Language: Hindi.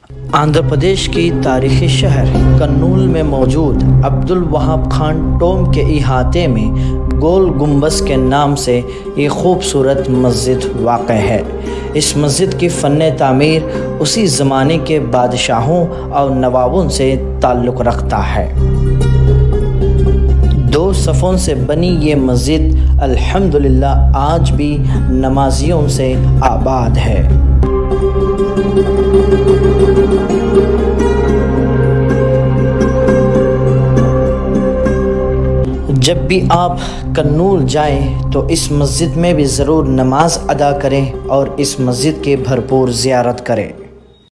आंध्र प्रदेश की तारीख़ी शहर कर्नूल में मौजूद अब्दुल वहाब खान टोम के इहाते में गोल गुम्बस के नाम से ये खूबसूरत मस्जिद वाक़ है। इस मस्जिद की फ़न तामीर उसी ज़माने के बादशाहों और नवाबों से ताल्लुक़ रखता है। 2 सफ़ों से बनी ये मस्जिद अल्हम्दुलिल्लाह आज भी नमाजियों से आबाद है। जब भी आप कर्नूल जाएं तो इस मस्जिद में भी ज़रूर नमाज अदा करें और इस मस्जिद की भरपूर ज़ियारत करें।